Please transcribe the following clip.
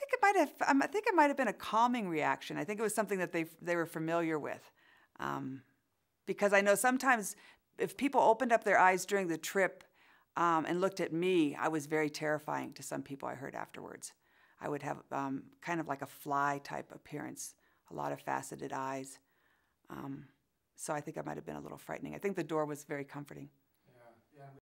I think it might have been a calming reaction. I think it was something that they were familiar with, because I know sometimes if people opened up their eyes during the trip and looked at me, I was very terrifying to some people I heard afterwards. I would have kind of like a fly type appearance, a lot of faceted eyes. So I think I might have been a little frightening. I think the door was very comforting.